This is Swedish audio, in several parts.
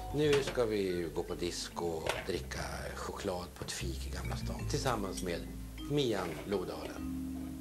Nu ska vi gå på disco och dricka choklad på ett fik i Gamla stan tillsammans med Mian Lodalen.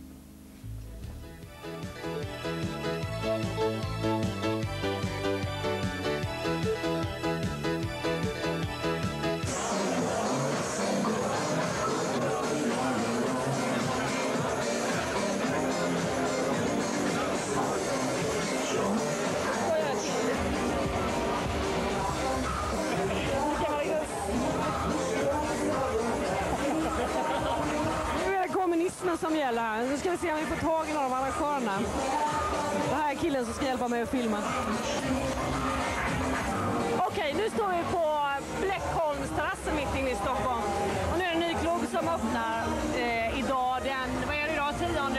Som gäller här. Nu ska vi se om vi får tag i några av arrangörerna. Det här är killen som ska hjälpa mig att filma. Okej, nu står vi på Bleckholmsterrassen mitt inne i Stockholm. Och nu är det en ny klubb som öppnar idag. Vad är det idag?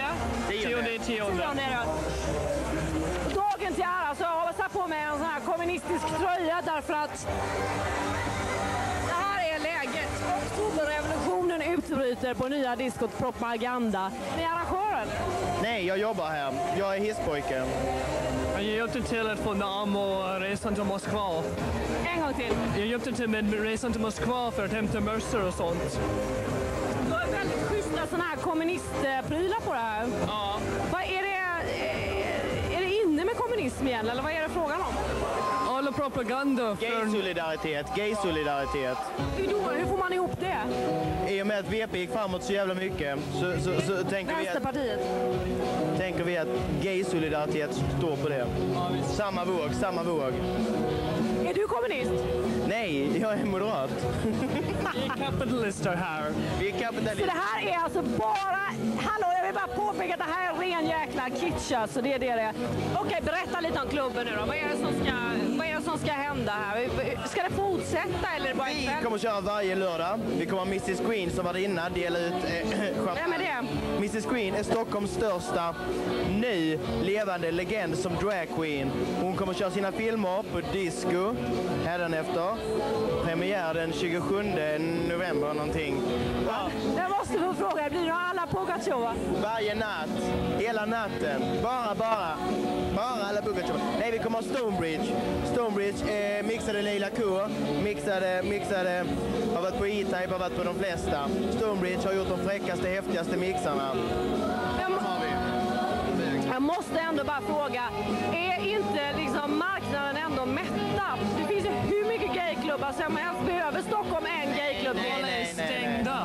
10:e? Dagen till ära så jag har satt på mig en sån här kommunistisk tröja därför att det här är läget. Oktoberrevolutionen utbryter på nya diskot Propaganda. Ni är arrangören? Nej, jag jobbar här. Jag är hisspojken. Jag hjälpte till att få namn och resan till Moskva. En gång till. Jag hjälpte till med resan till Moskva för att hämta mössor och sånt. Du har väldigt schyssta såna här kommunistprylar på det här. Ja. Vad är det inne med kommunism igen, eller vad är det frågan om? Alla propaganda för... Gay-solidaritet. Hur får man ihop det? I och med att VP gick framåt så jävla mycket så tänker vi att gay-solidaritet står på det. Ja, samma våg. Är du kommunist? Nej, jag är moderat. Vi är kapitalister här. Så det här är alltså bara... Hallå, jag vill bara påpeka att det här är ren jäkla kitsch, alltså det är det. Okej, berätta lite om klubben nu då. Vad är det som ska hända här? Ska det fortsätta eller bara Vi kommer köra varje lördag. Vi kommer ha Mrs Green som var det innan, dela ut champagne. Vem är det? Mrs Green är Stockholms största nu levande legend som dragqueen. Hon kommer köra sina filmer på disco hädanefter. Premiär den 27 november någonting. Ja. Jag måste få fråga, blir det alla Pugacheva? Varje natt, hela natten. Bara alla Pugacheva. Nej, vi kommer ha Stonebridge mixade Leila K. Mixade har varit på E-Type, har varit på de flesta. Stonebridge har gjort de fräckaste, häftigaste mixarna. Jag måste ändå bara fråga, är inte liksom marknaden ändå mättad? Det finns ju hur mycket gayklubbar som helst. Behöver Stockholm en gayklubb? Nej. Stängda.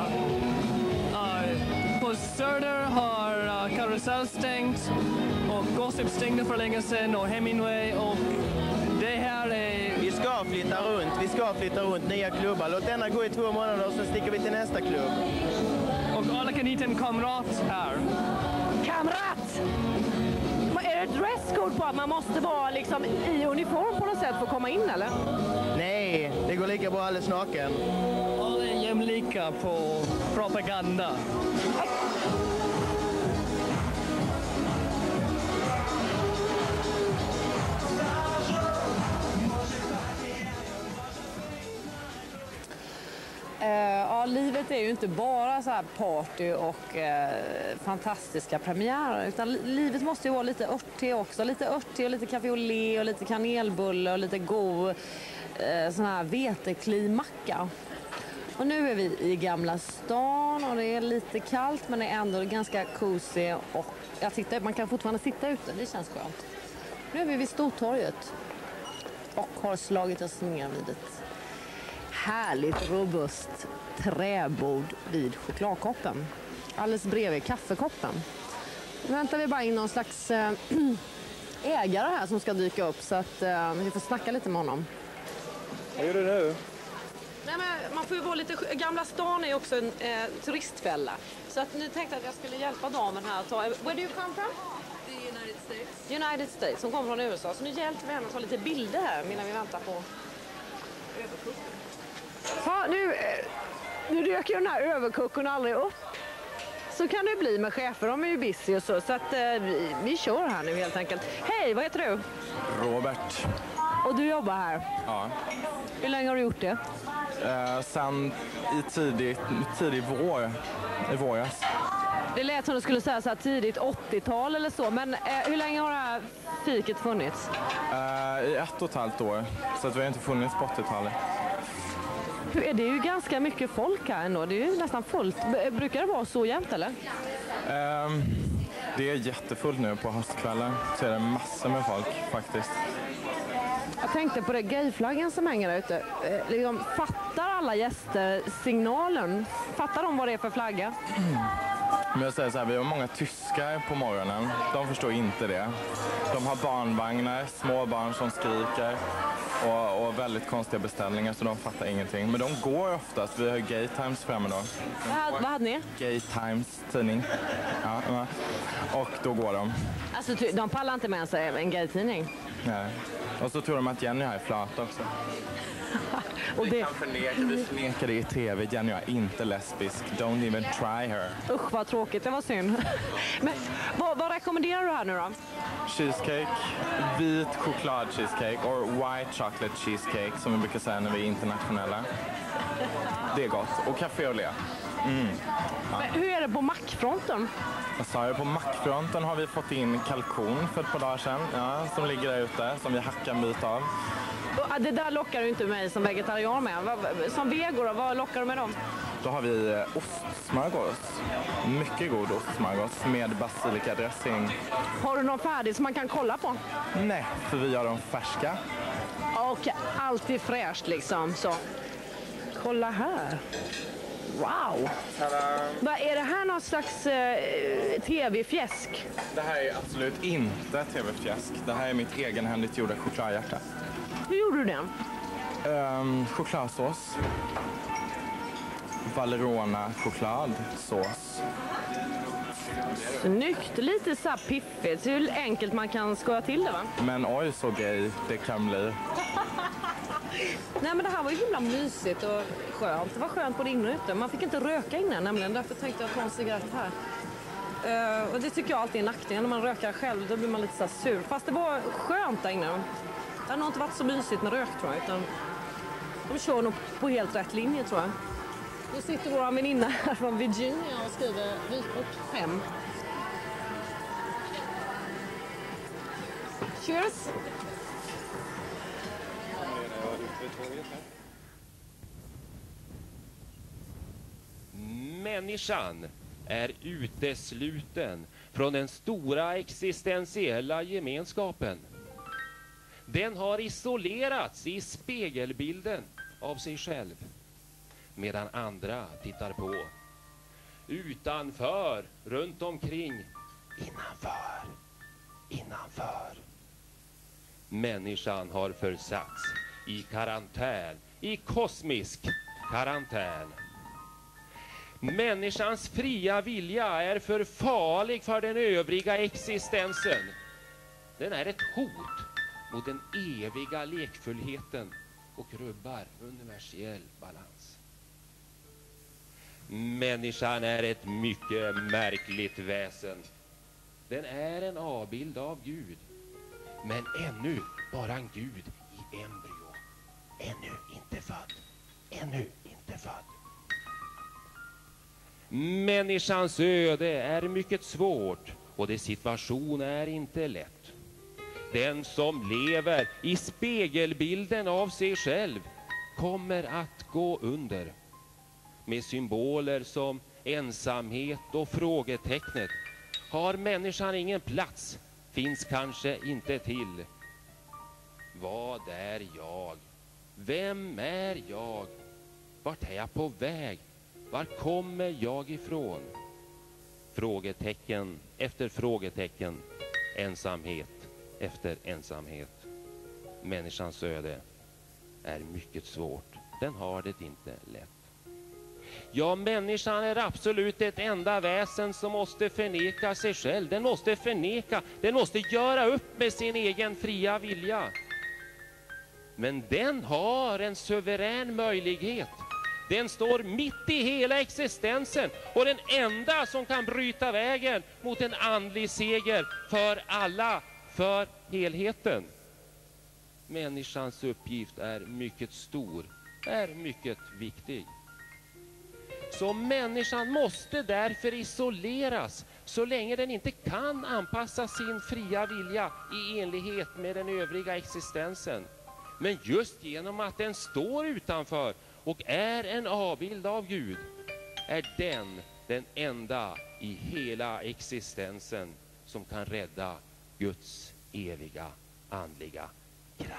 På Söder har Karusell stängt och Gossip stängde för länge sedan och Hemingway och det här är... Vi ska flytta runt nya klubbar. Låt denna gå i 2 månader och så sticker vi till nästa klubb. Och alla kan hitta en kamrat här. Kamrat! Är det dresscode på att man måste vara liksom i uniform på något sätt för att komma in, eller? Nej, det går lika bra alldeles naken. Alla är jämlika på propaganda. Ja, livet är ju inte bara så här party och fantastiska premiärer, utan livet måste ju vara lite örtig också. Lite örtig och lite café au lait och lite kanelbulle och lite god sån här veteklimacka. Och nu är vi i Gamla stan och det är lite kallt men det är ändå ganska cozy och man kan fortfarande sitta ute, det känns skönt. Nu är vi vid Stortorget och har slagit oss ner vid ett härligt robust träbord vid chokladkoppen. Alldeles bredvid kaffekoppen. Nu väntar vi bara in någon slags ägare här som ska dyka upp så att vi får snacka lite med honom. Vad gör du nu? Nej, men man får ju vara lite... Gamla stan är också en turistfälla. Så att nu tänkte jag att jag skulle hjälpa damen här att ta... Where do you come from? The United States. United States, som kommer från USA. Så nu hjälper vi henne att ta lite bilder här medan vi väntar på överkucken. Ja, nu röker ju den här överkucken aldrig upp. Så kan det bli med chefer, de är ju busy och så. Så att vi kör här nu helt enkelt. Hej, vad heter du? Robert. Och du jobbar här? Ja. Hur länge har du gjort det? Sen tidig våras. Det lät som du skulle säga så här tidigt 80-tal eller så. Men hur länge har det här fiket funnits? I 1,5 år, så att vi har inte funnits på 80-talet. Det är ju ganska mycket folk här ändå, det är ju nästan fullt. Brukar det vara så jämnt eller? Det är jättefullt nu på höstkvällen, så är det massor med folk faktiskt. Jag tänkte på det, gayflaggan som hänger där ute. Liksom, fattar alla gäster signalen? Fattar de vad det är för flagga? Men jag säger så här, vi har många tyskar på morgonen. De förstår inte det. De har barnvagnar, små barn som skriker och väldigt konstiga beställningar, så de fattar ingenting. Men de går oftast. Vi har Gay Times framme då. Vad hade ni? Gay Times tidning. Ja. Och då går de. Alltså de pallar inte med sig en gaytidning. Nej. Och så tror de att Jenny har flat också. Och det... Vi förnekar det i tv. Jenny är inte lesbisk. Don't even try her. Usch vad tråkigt, det var synd. Men vad rekommenderar du här nu då? Cheesecake, vit choklad cheesecake och white chocolate cheesecake som vi brukar säga när vi är internationella. Det är gott. Och café au lait. Men hur är det på mackfronten? Jag sa ju, på mackfronten har vi fått in kalkon för ett par dagar sedan. Ja, som ligger där ute, som vi hackar en bit av. Det där lockar du inte mig som vegetarian med. Som vegor, vad lockar du med dem? Då har vi ostsmörgås. Mycket god ostsmörgås med basilikadressing. Har du någon färdig som man kan kolla på? Nej, för vi gör dem färska. Och alltid fräscht liksom. Så. Kolla här. Wow! Vad är det här, någon slags tv-fjäsk? Det här är absolut inte tv-fjäsk. Det här är mitt egenhändigt gjorda chokladhjärta. Hur gjorde du den? Chokladsås. Valerona chokladsås. Snyggt, lite så här piffigt. Hur enkelt man kan skoja till det, va? Men oj så gay det kan bli. Nej, men det här var ju himla mysigt och skönt. Det var skönt både inne och ute. Man fick inte röka innan nämligen. Därför tänkte jag ta en cigarett här. Och det tycker jag alltid är nackdel. När man rökar själv då blir man lite så här sur. Fast det var skönt där inne. Det har nog inte varit så mysigt med rök, tror jag. Utan de kör nog på helt rätt linje, tror jag. Nu sitter vår väninna här från Virginia och skriver vykort 5. Cheers! Människan är utesluten från den stora existentiella gemenskapen. Den har isolerats i spegelbilden av sig själv, medan andra tittar på. Utanför, runt omkring, innanför. Människan har försatts i karantän, i kosmisk karantän. Människans fria vilja är för farlig för den övriga existensen. Den är ett hot mot den eviga lekfullheten och rubbar universell balans. Människan är ett mycket märkligt väsen. Den är en avbild av Gud, men ännu bara en Gud i embryo. Ännu inte född. Människans öde är mycket svårt och dess situation är inte lätt. Den som lever i spegelbilden av sig själv kommer att gå under. Med symboler som ensamhet och frågetecknet. Har människan ingen plats, finns kanske inte till. Vad är jag? Vem är jag? Vart är jag på väg? Var kommer jag ifrån? Frågetecken efter frågetecken. Ensamhet efter ensamhet. Människans öde är mycket svårt. Den har det inte lätt. Ja, människan är absolut ett enda väsen som måste förneka sig själv. Den måste förneka, den måste göra upp med sin egen fria vilja. Men den har en suverän möjlighet. Den står mitt i hela existensen och den enda som kan bryta vägen mot en andlig seger för alla, för helheten. Människans uppgift är mycket stor, är mycket viktig. Så människan måste därför isoleras så länge den inte kan anpassa sin fria vilja i enlighet med den övriga existensen. Men just genom att den står utanför och är en avbild av Gud, är den enda i hela existensen som kan rädda Guds eviga andliga kraft.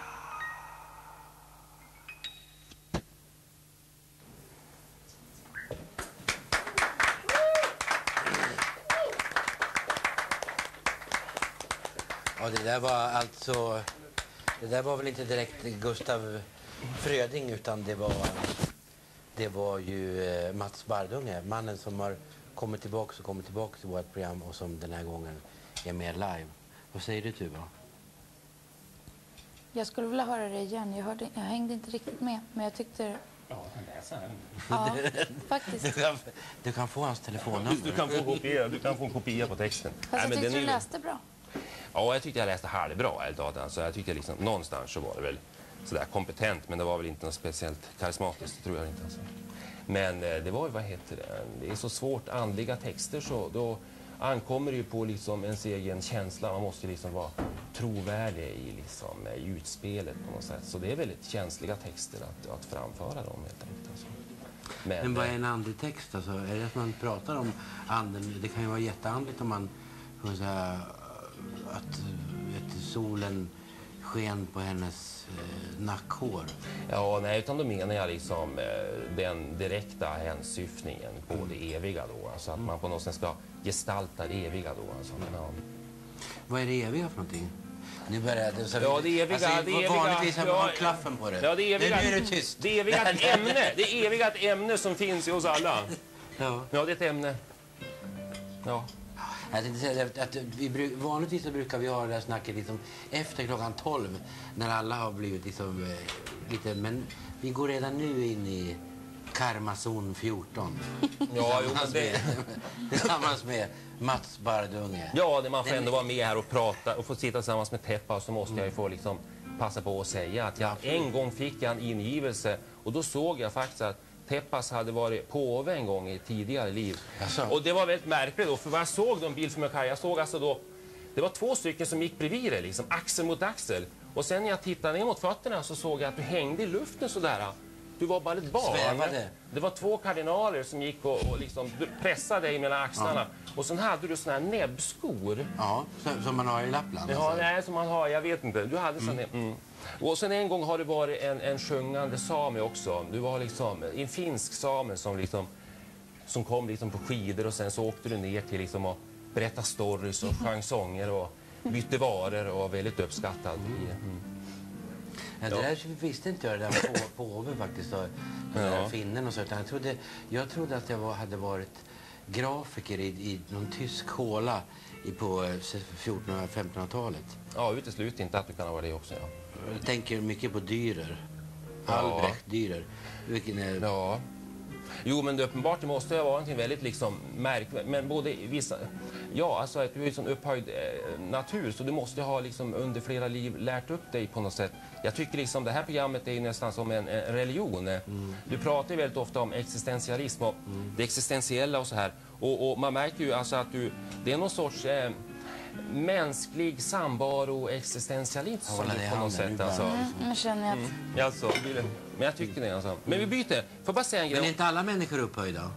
Ja, det där var väl inte direkt Gustav Fröding, utan det var ju Mats Bardunge, mannen som har kommit tillbaka till vårt program och som den här gången är med live. Vad säger du, Tuva? Jag skulle vilja höra det igen. Jag hängde inte riktigt med, men jag tyckte... Ja, den läser den. Ja, faktiskt. Du kan få hans telefonnummer. Du kan få en kopia på texten. Fast jag tyckte du läste bra. Ja, jag tyckte jag läste halvbra. Alltså, jag tyckte liksom, någonstans så var det väl sådär kompetent, men det var väl inte något speciellt karismatiskt, tror jag inte. Alltså. Men det var ju, det är så svårt, andliga texter, så då ankommer det ju på liksom ens egen känsla. Man måste liksom vara trovärdig i utspelet på något sätt. Så det är väldigt känsliga texter att framföra dem, helt enkelt. Alltså. Men vad är en andlig text? Alltså, är det att man pratar om anden? Det kan ju vara jätteandligt om man får säga att solen sken på hennes nackhår. Ja, nej, utan då menar jag liksom den direkta hänsyftningen på det eviga då. Alltså att man på något sätt ska gestalta det eviga då. Alltså, ja. Vad är det eviga för någonting? Nu börjar det så. Ja, det eviga, alltså, det eviga. Vanligtvis har man klaffen på det. Ja, det eviga. Nu är det tyst. Det eviga ett ämne. Det eviga ett ämne som finns i oss alla. Ja, det är ett ämne. Ja. Jag tänkte säga att vanligtvis så brukar vi ha det där snacket liksom efter klockan 12 när alla har blivit liksom lite, men vi går redan nu in i Karmazon 14. Ja, tillsammans med Mats Bardunge. Ja, det man får ändå vara med här och prata och få sitta tillsammans med Teppa, så måste jag ju få liksom passa på att säga att en gång fick jag en ingivelse, och då såg jag faktiskt att Teppas hade varit påve en gång i tidigare liv. Jaså. Och det var väldigt märkligt då, för vad jag såg då en bild för mig, jag såg alltså då, det var 2 stycken som gick bredvid det, liksom axel mot axel. Och sen när jag tittade ner mot fötterna så såg jag att du hängde i luften sådär. Du var bara ett barn. Svävade. Det var 2 kardinaler som gick och liksom pressade dig mellan axlarna. Ja. Och sen hade du såna här näbbskor. Ja, som man har i Lappland. Ja, alltså. Nej, som man har, jag vet inte. Du hade sån Och sen en gång har det varit en sjungande same också. Du var liksom en finsk same som kom liksom på skidor, och sen så åkte du ner till liksom att berätta stories och sjöng sånger och bytte varor och var väldigt uppskattad. Ja, det där visste inte jag, det där med påven faktiskt, och den där finnen och så. Jag trodde att jag hade varit grafiker i någon tysk håla på 1400- och 1500-talet. Ja, uteslut inte att du kan ha varit det också, ja. Jag tänker mycket på Dürer. Albrecht Dürer. Vilken är... Ja. Jo, men det uppenbart det måste vara någonting väldigt liksom märkligt. Men både vissa... Ja, alltså att du är en sån upphöjd natur, så du måste ha liksom under flera liv lärt upp dig på något sätt. Jag tycker liksom det här programmet är nästan som en religion. Du pratar ju väldigt ofta om existentialism och det existentiella och så här. Och man märker ju alltså att det är någon sorts mänsklig samvaro existentialism på något sätt. Alltså. Nu känner jag att... Alltså, men jag tycker det alltså. Men vi byter. Får bara säga en grej. Men är inte alla människor upphöjda?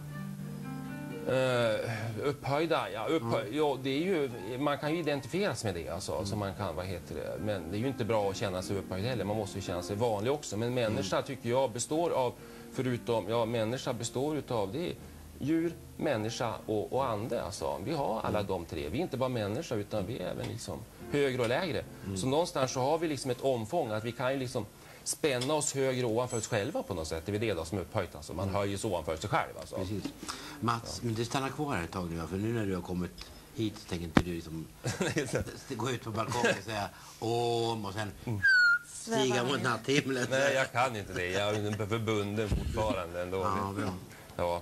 Upphöjda, ja, det är ju, man kan ju identifieras med det alltså, så man kan, men det är ju inte bra att känna sig upphöjd heller, man måste ju känna sig vanlig också, men människa tycker jag består av, människa består utav det, djur, människa och ande alltså, vi har alla de tre, vi är inte bara människa utan vi är även liksom högre och lägre, så någonstans så har vi liksom ett omfång att vi kan ju liksom spänna oss högre ovanför oss själva på något sätt. Det är det då som är upphöjt. Alltså. Man höjer sig ovanför sig själv. Alltså. Precis. Mats, men du stannar kvar här ett tag nu. För nu när du har kommit hit så tänker inte du liksom gå ut på balkongen och säga om och sen stiga mot natthimlen. Nej, jag kan inte det. Jag är förbunden fortfarande ändå. Ja, bra. Ja.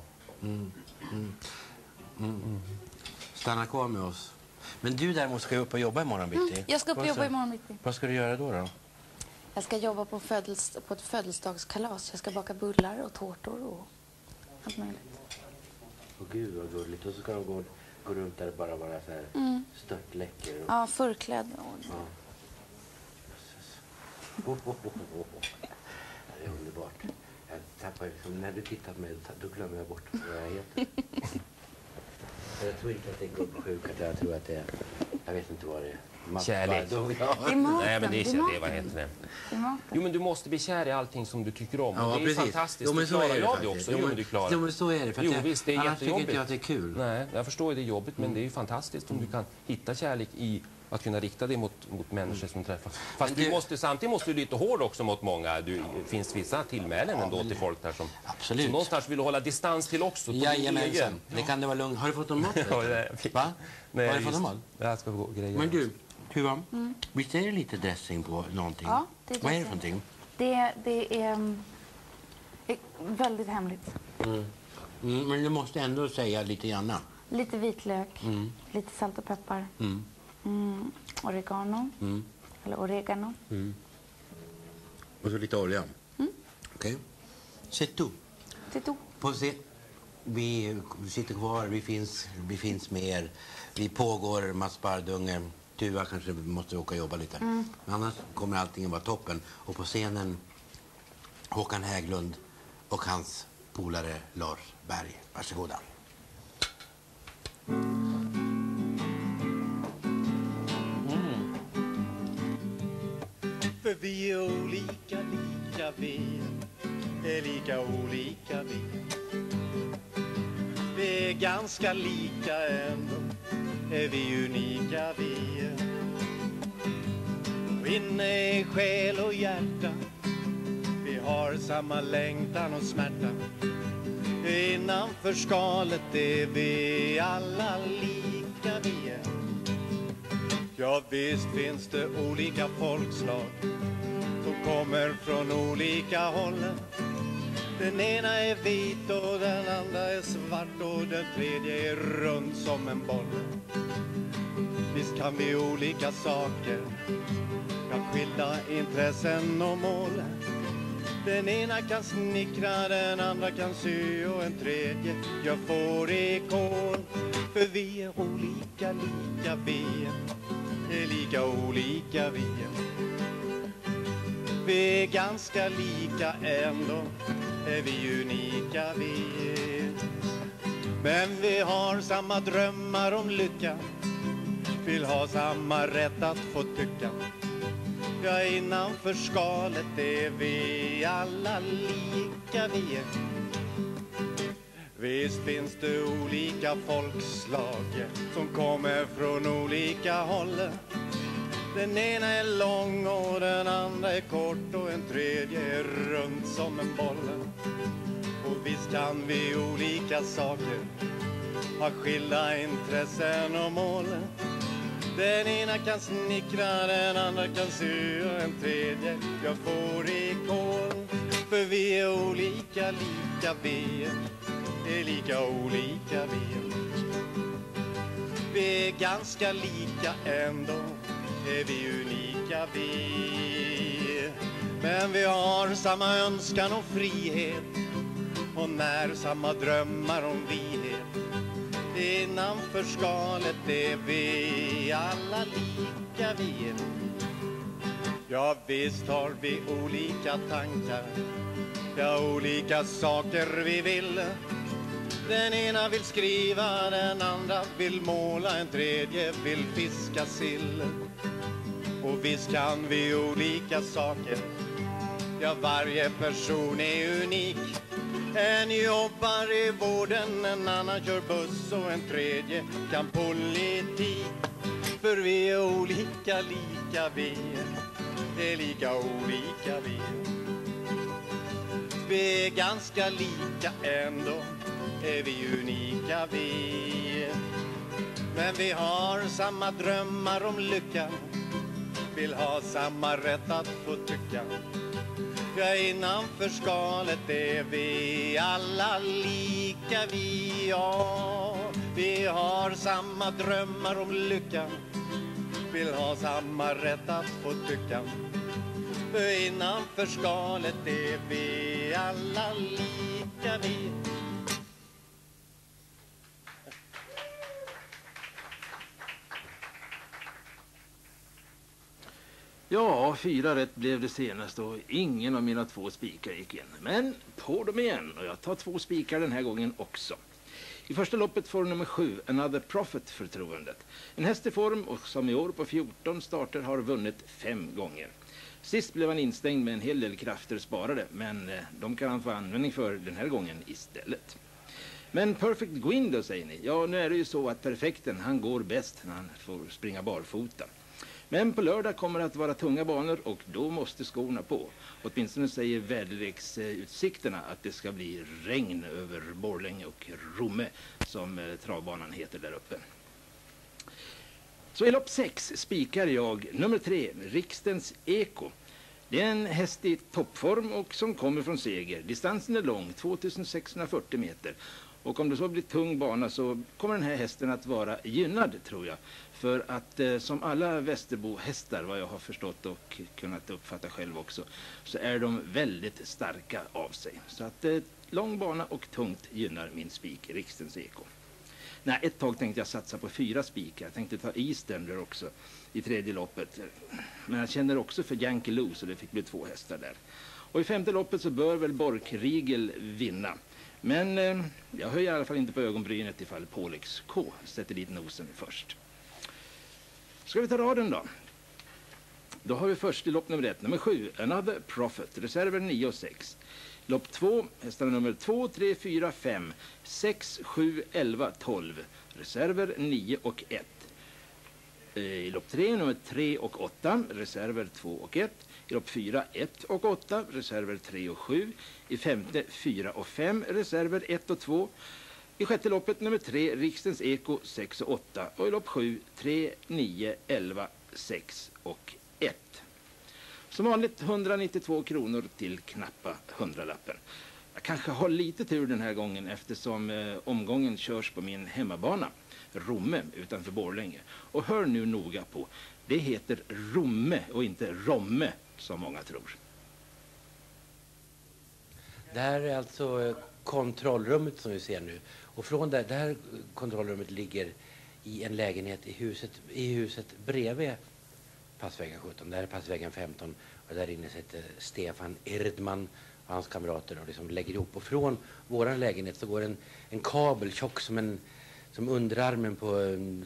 Stanna kvar med oss. Men du däremot ska upp och jobba imorgon bitti. Jag ska upp och jobba imorgon bitti. Vad ska du göra då? Jag ska jobba på ett födelsedagskalas. Jag ska baka bullar och tårtor och allt möjligt. Åh gud vad gulligt. Och så ska de gå gå runt där och bara vara så här störtläcker. Och... Ja, förklädd. Ja. Det är underbart. Jag tappar liksom, när du tittar på mig, då glömmer jag bort vad jag heter. Jag tror inte att det är gubbsjuka, jag tror att det är, jag vet inte vad det är. Kärlek. Det är maten. Nej, men det är vad heter det? Jo, men du måste bli kär i allting som du tycker om. Ja, det är precis. fantastiskt. Jo, men du så är klarar det av det också. Jo, men du klarar. Jo, men så är det. För jo, jag, visst, det är annars tycker jättejobbigt. inte jag att det är kul. Nej, jag förstår det är jobbigt, men det är ju fantastiskt om du kan hitta kärlek i att kunna rikta dig mot människor som träffar. Fast samtidigt måste du lite hård också mot många. Det finns vissa tillmälen ändå till folk där som... Absolut. Som någonstans vill du hålla distans till också. Jajamensan. Det kan det vara lugnt. Har du fått någon mat? Va? Nej, har du fått någon mat? Jag ska gå grejer. Men du, Tuva, visst är det lite dressing på någonting? Ja, det är vad är det för någonting? Det är väldigt hemligt. Men du måste ändå säga lite grann. Lite vitlök, lite salt och peppar. Oregano. Eller oregano. Och så lite olja. Okej. C'est tout. C'est tout. På se. Vi sitter kvar, vi finns med er. Vi pågår, Mats Bardunge. Tuva kanske måste åka och jobba lite. Men annars kommer allting vara toppen. Och på scenen Håkan Hägglund och hans polare Lars Berg. Varsågoda. För vi är olika, lika vi är lika olika vi. Vi är ganska lika ändå, är vi unika vi är. Och inne i själ och hjärta, vi har samma längtan och smärta. Innanför skalet är vi alla lika vi är. Ja, visst finns det olika folkslag som kommer från olika håll. Den ena är vit och den andra är svart och den tredje är rund som en boll. Visst kan vi olika saker, ja, skilda intressen och mål. Den ena kan snickra, den andra kan sy och en tredje gör fårikål. För vi är olika, lika vi är lika olika vi är. Vi är ganska lika ändå, är vi unika vi är. Men vi har samma drömmar om lycka, vill ha samma rätt att få tycka. Ja, innanför skalet är vi alla lika vi är. Visst finns det olika folkslag som kommer från olika håll. Den ena är lång och den andra är kort och en tredje är rund som en boll. Och visst kan vi olika saker, ha skilda intressen och mål. Den ena kan snickra, den andra kan sy och en tredje gör fårikål. För vi är olika, lika vi är lika olika vi är. Vi är ganska lika ändå, är vi unika vi. Men vi har samma önskan och frihet och när samma drömmar om vihet. Innanför skalet är vi alla lika vi är. Ja, visst har vi olika tankar, ja, olika saker vi vill. Den ena vill skriva, den andra vill måla, en tredje vill fiska sill. Och visst kan vi olika saker, ja, varje person är unik. En jobbar i vården, en annan kör buss och en tredje kan politik. För vi är olika, lika vi är lika olika vi. Vi är ganska lika ändå, är vi unika vi. Men vi har samma drömmar om lycka, vill ha samma rätt att få tycka. Ja, innanför skalet är vi alla lika vi, ja. Vi har samma drömmar om lycka, vill ha samma rätt att få tycka. För innanför skalet är vi alla lika vi. Ja, 4 rätt blev det senast och ingen av mina 2 spikar gick in. Men på dem igen, och jag tar 2 spikar den här gången också. I första loppet får nummer 7, Another Prophet, förtroendet. En häst i form och som i år på 14 starter har vunnit 5 gånger. Sist blev han instängd med en hel del krafter sparade, men de kan han få användning för den här gången istället. Men Perfect Gwyn då, säger ni? Ja, nu är det ju så att Perfekten, han går bäst när han får springa barfota. Men på lördag kommer det att vara tunga banor och då måste skorna på. Åtminstone säger väderleksutsikterna att det ska bli regn över Borlänge och Romme, som travbanan heter där uppe. Så i lopp 6 spikar jag nummer 3, Rikstens Eko. Det är en häst i toppform och som kommer från seger. Distansen är lång, 2640 meter. Och om det så blir tung bana så kommer den här hästen att vara gynnad, tror jag. För att som alla Västerbo-hästar, vad jag har förstått och kunnat uppfatta själv också, så är de väldigt starka av sig. Så att lång bana och tungt gynnar min spik, Rikstens Eko. Nej, ett tag tänkte jag satsa på 4 spikar. Jag tänkte ta Eastender också i tredje loppet. Men jag känner också för Yankee Lou, så det fick bli 2 hästar där. Och i femte loppet så bör väl Bork-Rigel vinna. Men jag höjer i alla fall inte på ögonbrynet ifall Polix K sätter dit nosen först. Ska vi ta raden då? Då har vi först i lopp nummer 1, nummer 7, Another Prophet, reserver 9 och 6. Lopp 2, hästarna nummer 2, 3, 4, 5, 6, 7, 11, 12. Reserver 9 och 1. I lopp 3, nummer 3 och 8, reserver 2 och 1. I lopp 4, 1 och 8, reserver 3 och 7. I femte, 4 och 5, reserver 1 och 2. I sjätte loppet nummer 3, Rikstens Eko 6 och 8. Och i lopp 7, 3, 9, 11, 6 och 1. Som vanligt 192 kronor till knappa 100-lappen. Jag kanske har lite tur den här gången eftersom omgången körs på min hemmabana, Romme utanför Borlänge. Och hör nu noga på, det heter Romme och inte Romme som många tror. Det här är alltså kontrollrummet som vi ser nu. Och från det här kontrollrummet ligger i en lägenhet i huset bredvid passvägen 17. Där är passvägen 15 och där inne sitter Stefan Erdman och hans kamrater och liksom lägger ihop. Och från våran lägenhet så går en kabel tjock som underarmen på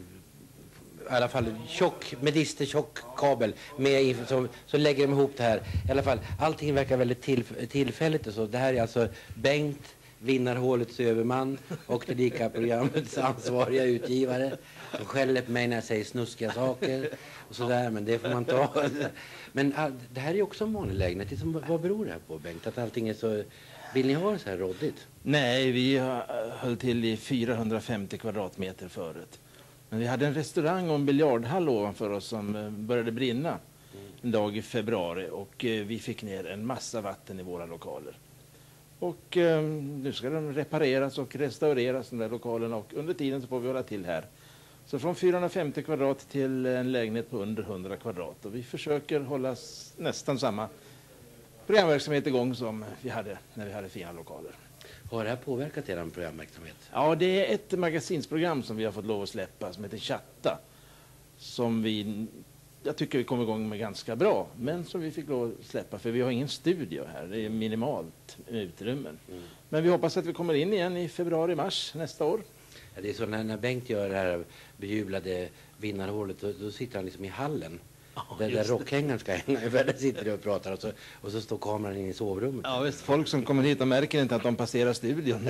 i alla fall medistertjock kabel med så lägger de ihop det här. I alla fall allting verkar väldigt tillfälligt och så. Det här är alltså Bengt, Vinnarhålets överman och tillika programmets ansvariga utgivare. som skäller på mig när jag säger snuskiga saker och sådär, men det får man ta. Men det här är ju också en vanlig lägenhet. Vad beror det här på, Bengt? Att allting är så... Vill ni ha det så här råddigt? Nej, vi höll till i 450 kvadratmeter förut. Men vi hade en restaurang och en biljardhall ovanför oss som började brinna en dag i februari. Och vi fick ner en massa vatten i våra lokaler. Och nu ska de repareras och restaureras, de där lokalerna. Och under tiden så får vi hålla till här. Så från 450 kvadrat till en lägenhet på under 100 kvadrat. Och vi försöker hålla nästan samma programverksamhet igång som vi hade när vi hade fina lokaler. Har det här påverkat er programverksamhet? Ja, det är ett magasinsprogram som vi har fått lov att släppa som heter Chatta. Som jag tycker vi kom igång med ganska bra. Men som vi fick lov att släppa för vi har ingen studio här. Det är minimalt med utrymmen. Mm. Men vi hoppas att vi kommer in igen i februari-mars nästa år. Ja, det är så när Bengt gör det här bejublade vinnarhålet då sitter han liksom i hallen. Där rockhängaren ska hänga. Där sitter du och pratar och så står kameran in i sovrummet. Ja visst, folk som kommer hit och märker inte att de passerar studion.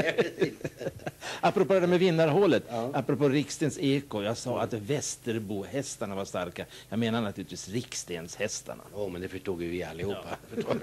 Apropå det med vinnarhålet, apropå Rikstens Eko, jag sa att Västerbo-hästarna var starka. Jag menar naturligtvis Rikstenshästarna. Men det förstod ju vi allihopa.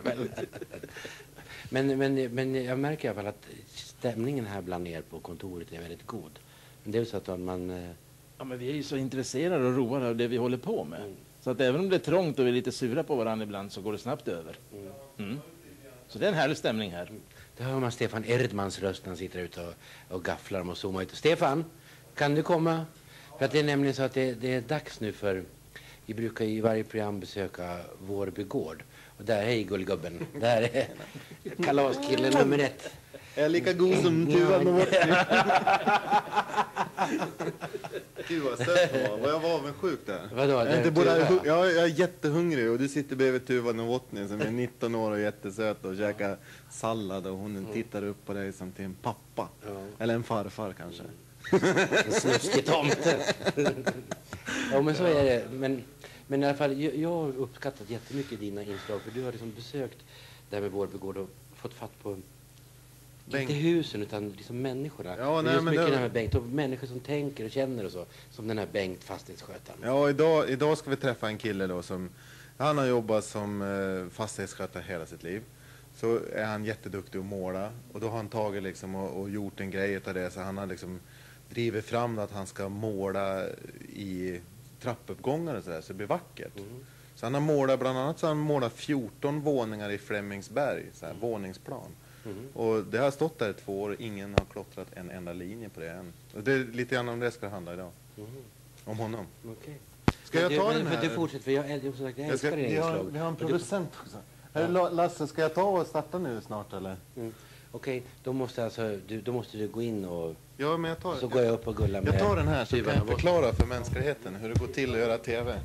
Men jag märker i alla fall att stämningen här bland er på kontoret är väldigt god. Men det är så att man... Ja, men vi är ju så intresserade och roade av det vi håller på med. Mm. Så att även om det är trångt och vi är lite sura på varandra ibland så går det snabbt över. Mm. Så det är en härlig stämning här. Det hör man Stefan Erdmans röst när han sitter ute och gafflar och zoomar ut. Stefan, kan du komma? För att det är nämligen så att det är dags nu för... Vi brukar i varje program besöka Vårby gård. Och där är gullgubben. Där är kalaskillen nummer 1. Jag är lika god som Tuva. Gud vad sött det var. Vad jag var avundsjuk där. Vadå? Jag är jättehungrig och du sitter bredvid Tuva Novotny som är 19 år och jättesöt och käkar sallad och hon tittar upp på dig som till en pappa. Ja. Eller en farfar kanske. En snuskig tomte. Ja, men så är det. Men i alla fall, jag har uppskattat jättemycket dina inslag. För du har liksom besökt där med Vårbygård och fått fatt på inte husen utan liksom människorna. Ja, nej, just men mycket det här Bengt och människor som tänker och känner och så. Som den här Bengt, fastighetsskötaren. Ja, idag ska vi träffa en kille då som... Han har jobbat som fastighetsskötare hela sitt liv. Så är han jätteduktig att måla. Och då har han tagit liksom och gjort en grej av det. Så han har liksom drivit fram att han ska måla i trappuppgångar och sådär. Så det blir vackert. Så han har målat, bland annat så har han målat 14 våningar i Flemingsberg. Så här, våningsplan. Och det har stått där i 2 år och ingen har klottrat en enda linje på det än. Och det är lite grann om det ska handla idag. Om honom. Okay. Ska jag ta den här? Du fortsätter, för jag älskar det inslag. Vi har en producent också. Lasse, ska jag ta och starta nu snart eller? Okej, då måste du gå in och... Ja, men jag tar, så går jag upp och gullar med... Jag tar den här så kan jag förklara för mänskligheten hur det går till att göra tv.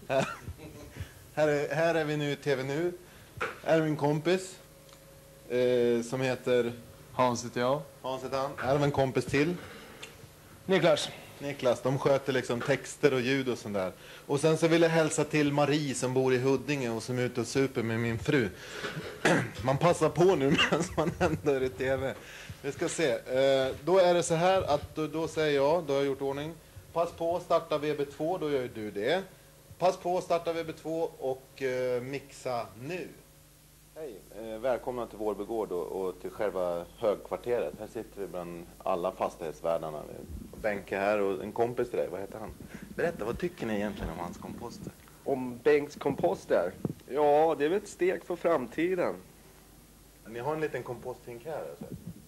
Här är vi nu i TV nu. Här är min kompis. Som heter... Hans heter jag. Hans heter han. Här har vi en kompis till. Niklas, de sköter liksom texter och ljud och sånt där. Och sen så vill jag hälsa till Marie som bor i Huddinge och som är ute och super med min fru. Man passar på nu medan man ändå är i tv. Vi ska se. Då är det så här att då säger jag, då har jag gjort ordning. Pass på att starta VB2, då gör du det. Pass på att starta VB2 och mixa nu. Hej, välkomna till Vårbygård och till själva högkvarteret. Här sitter vi bland alla fastighetsvärdarna. Benke här och en kompis till dig, vad heter han? Berätta, vad tycker ni egentligen om hans komposter? Om Bengts komposter? Ja, det är väl ett steg för framtiden. Ni har en liten komposthink här alltså?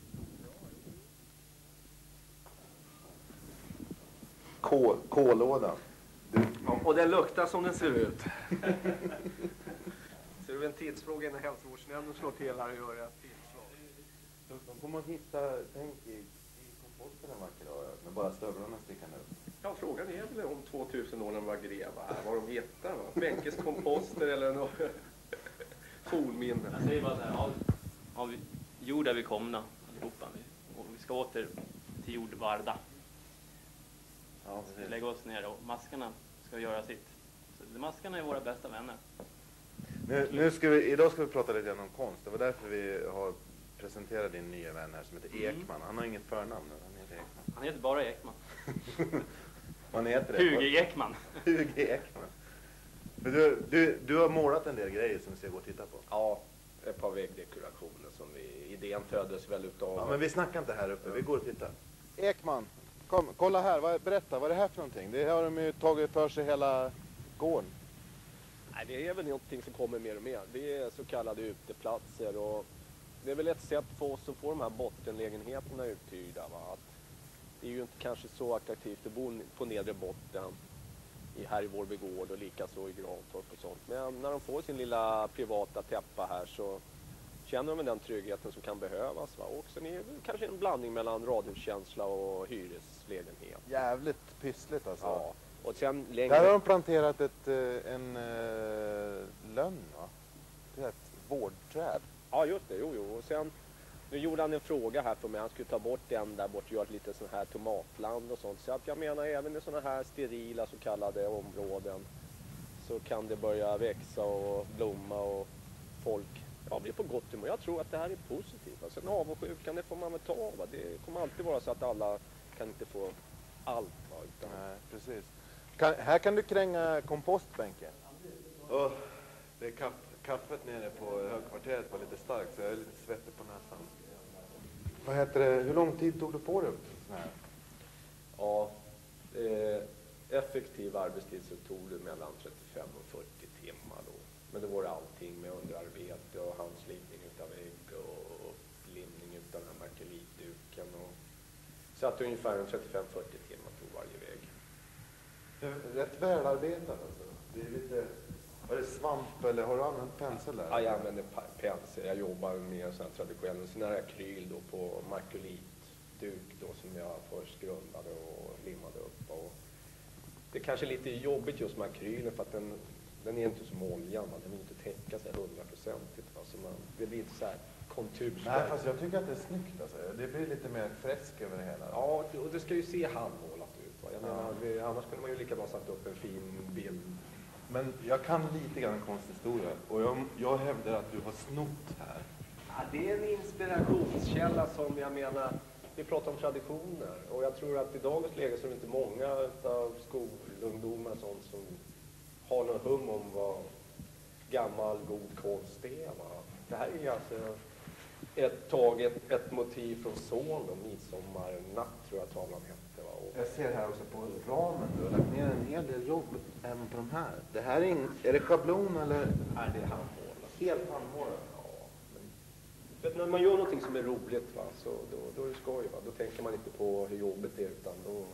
K-lådan. Ja, och den luktar som den ser ut. Så det är en tidsfråga innan hälsovårdsnämnden slår till här och gör ett tillslag. De kommer att hitta, tänk i komposten en vacker dag, med bara stövlarna stickande upp. Ja, frågan är väl om 2000 år när var greva här, vad de hittar va? Bänkes komposter eller något fornminne. Jag säger bara så här, av jord är vi komna allihopa. Och vi ska åter till jordvarda. Ja, vi lägger oss ner och maskarna ska göra sitt. Så maskarna är våra bästa vänner. Idag ska vi prata lite grann om konst. Det var därför vi har presenterat din nya vän här som heter Ekman. Han har inget förnamn. Han heter Ekman. Han heter bara Ekman. Vad heter det? Hugo Ekman. Hugo Ekman. Du har målat en del grejer som vi ska gå och titta på. Ja, ett par väggdekorationer som idén föddes väl utav. Ja, men vi snackar inte här uppe. Vi går och tittar. Ekman, kom, kolla här. Berätta, vad är det här för någonting? Det har de ju tagit för sig hela gården. Nej, det är väl någonting som kommer mer och mer. Det är så kallade uteplatser och det är väl ett sätt för oss att få de här bottenlägenheterna uthyrda. Va? Att det är ju inte kanske så attraktivt att bo på nedre botten här i Vårbygård och likaså i Grantorp och sånt. Men när de får sin lilla privata täppa här så känner de den tryggheten som kan behövas. Va? Och sen är det kanske en blandning mellan radhuskänsla och hyreslägenhet. Jävligt pyssligt alltså. Ja. Och sen längre... Där har de planterat en lönn, va? Det är ett vårdträd. Ja, just det. Jo. Och sen, nu gjorde han en fråga här för mig. Han skulle ta bort den där bort och göra lite sån här tomatland och sånt. Så att jag menar, även i såna här sterila så kallade områden så kan det börja växa och blomma och folk blir på gott humör. Jag tror att det här är positivt. Alltså, en avundsjukan, det får man väl ta. Va? Det kommer alltid vara så att alla kan inte få allt. Va? Utan... Nej, precis. Här kan du kränga kompostbänken. Det är kaffet nere på högkvarteret var lite starkt så jag är lite svettig på näsan. Vad heter det? Hur lång tid tog du på dig upp sån här? Ja, effektiv arbetstid så tog det mellan 35 och 40 timmar då. Men det var allting med underarbete och handslipning utav ägg och upplimning utav den här markelitduken. Så att ungefär 35-40 timmar tog varje väg. Rätt välarbetat alltså. Det är lite... Var det svamp eller har du använt pensel där? Ja, jag använder pensel. Jag jobbar med sån här traditionell. Sån här akryl då på markulit duk då som jag först grundade och limmade upp. Och det är kanske lite jobbigt just med akrylen för att den är inte som oljan, den vill inte täcka sig 100%. Så det blir inte så här kontursverk. Nej, fast jag tycker att det är snyggt alltså. Det blir lite mer fräsk över det hela. Ja, och det ska ju se handmålat ut. Va? Jag menar, annars skulle man ju lika bra satt upp en fin bild. Men jag kan lite grann konsthistoria och jag hävdar att du har snott här. Ja, det är en inspirationskälla som jag menar, vi pratar om traditioner och jag tror att i dagens läge så är det inte många av skolungdomar och sånt som har någon hum om vad gammal god konst är. Va? Det här är alltså ett motiv från Son och Midsommarnatt tror jag tavlan hette. Va? Och jag ser här också på ramen, du har lagt ner en hel del jobb även på de här. Det här är det schablon eller? Nej, det är handmålat. Helt handmålat? Vet, när man gör någonting som är roligt, va, så då är det skoj. Va? Då tänker man inte på hur jobbigt det är. Utan då...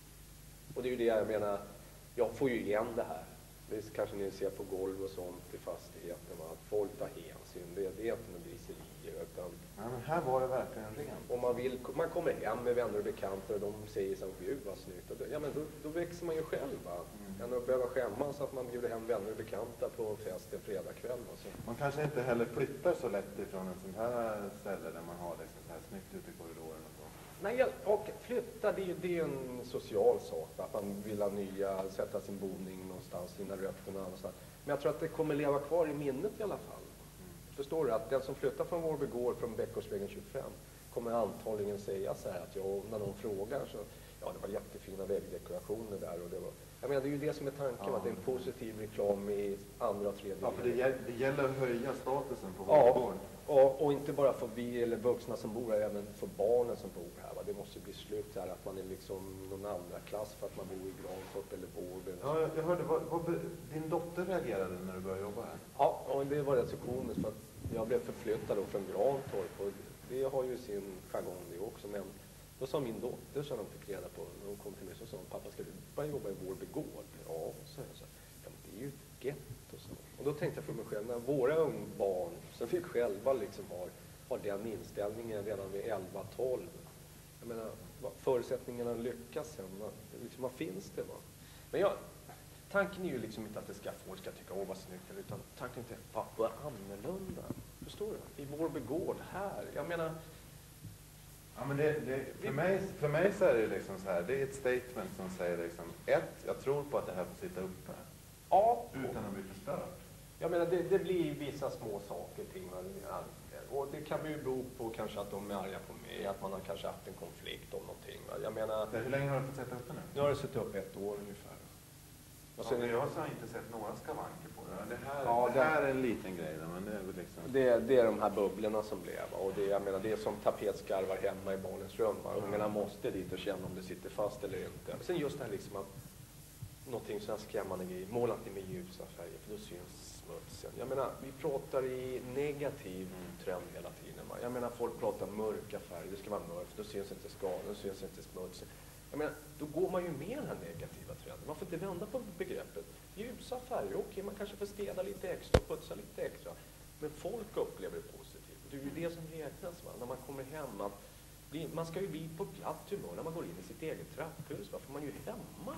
Och det är ju det jag menar, jag får ju igen det här. Visst kanske ni ser på golv och sånt i fastigheten. Va? Att folk tar hänsyn, det är inte några griserier. Utan... Ja, men här var det verkligen rent. Om man kommer hem med vänner och bekanta och de säger så gud vad snyggt. Och ja, men då växer man ju själv. Va? Än att behöva skämmas så att man bjuder hem vänner och bekanta på fest en fredagkväll. Man kanske inte heller flyttar så lätt ifrån en sån här ställe där man har liksom så här snyggt ute i korridoren och så. Nej, och flytta det är en social sak. Att man vill ha nya, sätta sin boning någonstans, sina rötterna och så. Men jag tror att det kommer leva kvar i minnet i alla fall. Förstår du att den som flyttar från Vårby gård från Bäckårsvägen 25 kommer antagligen säga så här att när någon frågar så ja, det var jättefina väggdekorationer där och det var. Jag menar, det är ju det som är tanken, att det är en positiv reklam i andra och tredje. Ja, för det gäller att höja statusen på Vårby gård. Och inte bara för vi eller vuxna som bor här, även för barnen som bor här. Va? Det måste bli slut här att man är liksom någon andra klass för att man bor i Grantorp eller Vårby. Ja, jag hörde, din dotter reagerade när du började jobba här? Ja, och det var rätt så komiskt för att jag blev förflyttad då från Grantorp och det har ju sin jargong det också. Men då sa min dotter, så de fick reda på, när hon kom till mig så sa hon, pappa ska du börja jobba i Vårby gård? Ja, så jag sa, ja, men det är ju ett getto. Och då tänkte jag för mig själv, när våra ungbarn som fick själva liksom har den inställningen redan vid 11-12. Jag menar, förutsättningarna att lyckas sen, liksom, vad finns det? Va? Men tanken är ju liksom inte att folk ska tycka, vad snyggt, utan tanken är att vad annorlunda. Förstår du? I Vårby gård här, jag menar... Ja, men för mig så är det liksom så här, det är ett statement som säger liksom, jag tror på att det här får sitta uppe. Ja. Utan att bli förstört. Jag menar, det blir vissa små saker, ting. Och det kan ju bero på kanske att de är arga på mig, att man har kanske haft en konflikt om någonting. Jag menar... Hur länge har du fått sätta uppe nu? Nu har det suttit upp 1 år ungefär. Och sen, jag har inte sett några skavanker på det. Det här är en liten grej. Men det är väl liksom... Det är de här bubblorna som blev. Och jag menar, det är som tapetskarvar hemma i barnens rum. Ungarna måste dit och känna om det sitter fast eller inte. Sen just det här liksom att någonting så här skrämmande grejer. Måla inte med ljusa färger för då syns smutsen. Jag menar, vi pratar i negativ trend hela tiden. Jag menar, folk pratar mörka färger. Det ska vara mörkt, då syns inte skadan, då syns inte smutsen. Jag menar, då går man ju med den här negativa trenden. Man får inte vända på begreppet. Ljusa färger, okej, man kanske får städa lite extra, putsa lite extra. Men folk upplever det positivt. Det är ju det som räknas, va? När man kommer hem. Man ska ju bli på glatt humör när man går in i sitt eget trapphus. För man är ju hemma.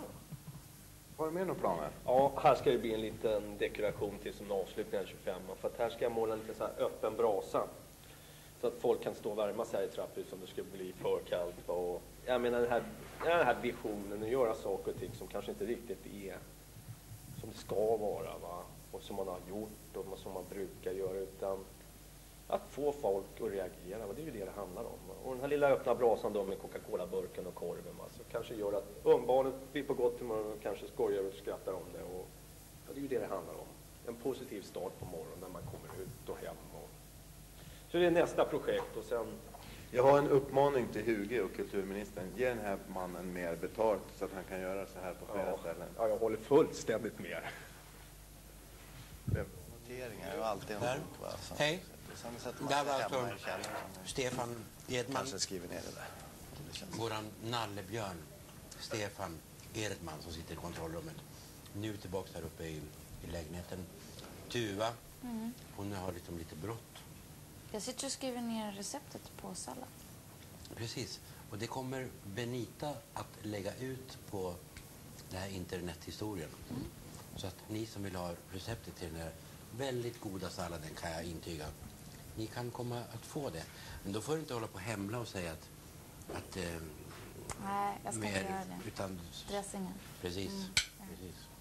Har du med några planer? Ja, här ska det bli en liten dekoration till som avslutning den 25. För att här ska jag måla en lite så här öppen brasa. Så att folk kan stå och värma sig här i trapphuset om det skulle bli för kallt. Och jag menar den här visionen att göra saker och ting som kanske inte riktigt är som det ska vara, va? Och som man har gjort och som man brukar göra, utan att få folk att reagera, och det är ju det handlar om. Och den här lilla öppna brasan då med Coca-Cola-burken och korven, så kanske gör att ungbarnet blir på gott humör och kanske skojar och skrattar om det. Och ja, det är ju det handlar om. En positiv start på morgonen när man kommer ut och hem. Så det är nästa projekt och sen... Jag har en uppmaning till Hugo och kulturministern. Ge den här mannen mer betalt så att han kan göra så här på flera ställen. Ja, jag håller fullständigt med. Noteringar är ju alltid en bok, va? Så. Hej. Sen sätter man Där sig var hemma alltså i källaren. Stefan Edman. Kanske skriver ner det där. Våran nallebjörn Stefan Edman som sitter i kontrollrummet. Nu tillbaka där uppe i lägenheten. Tuva, hon har lite brått. Jag sitter och skriver ner receptet på sallad. Precis. Och det kommer Benita att lägga ut på den här internethistorien. Så att ni som vill ha receptet till den här väldigt goda salladen kan jag intyga. Ni kan komma att få det. Men då får du inte hålla på och hemla och säga att Nej, jag ska inte göra det. Utan, dressingen. Precis. Precis.